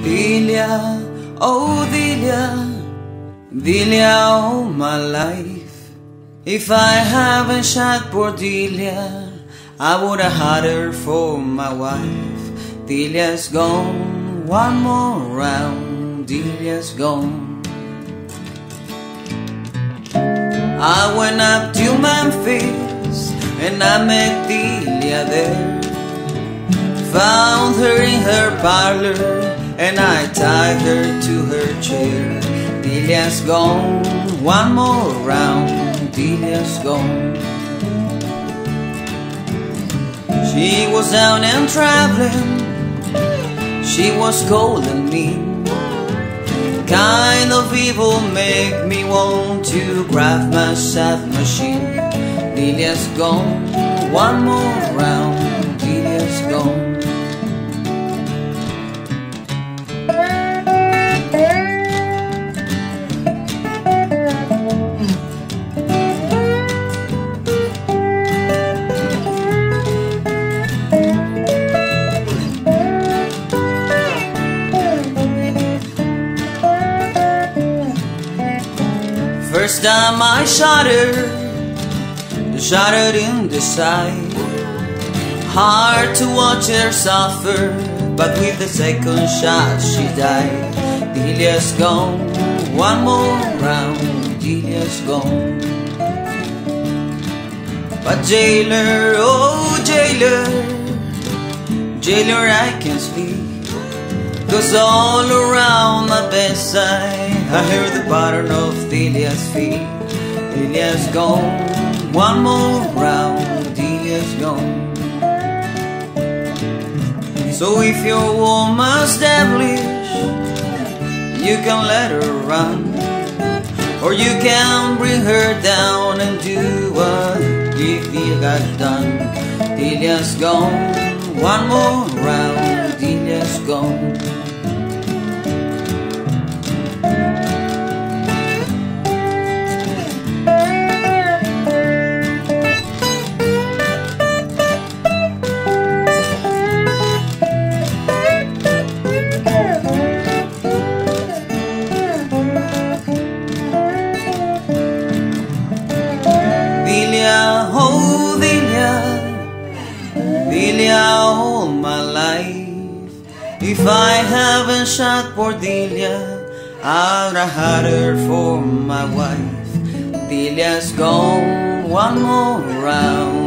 Delia, oh Delia, Delia all my life. If I haven't shot poor Delia, I would have had her for my wife. Delia's gone, one more round, Delia's gone. I went up to Memphis and I met Delia there. Found her in her parlor and I tied her to her chair. Delia's gone, one more round, Delia's gone. She was down and traveling, she was cold and mean. Kind of evil make me want to grab my shaft machine. Delia's gone, one more round, Delia's gone. First time I shot her in the side. Hard to watch her suffer, but with the second shot she died. Delia's gone, one more round, Delia's gone. But jailer, oh jailer, jailer I can't sleep, 'cause all around my bedside I hear the pattern of Delia's feet. Delia's gone, one more round, Delia's gone. So if your woman's devilish, you can let her run, or you can bring her down and do what Delia got done. Delia's gone, one more round, Delia's gone. Oh Delia, Delia all my life. If I haven't shot poor Delia, I'd have had her for my wife. Delia's gone, one more round,